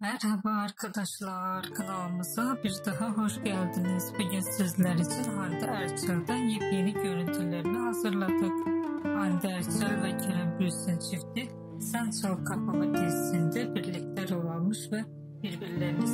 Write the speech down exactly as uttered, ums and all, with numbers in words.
Merhaba arkadaşlar, kanalımıza bir daha hoş geldiniz. Bugün sizler için Hande Erçel'den yepyeni görüntülerini hazırladık. Hande Erçel ve Kerem Bürsin çifti Sen Çal Kapımı dizisinde birlikte rol almış ve birbirlerini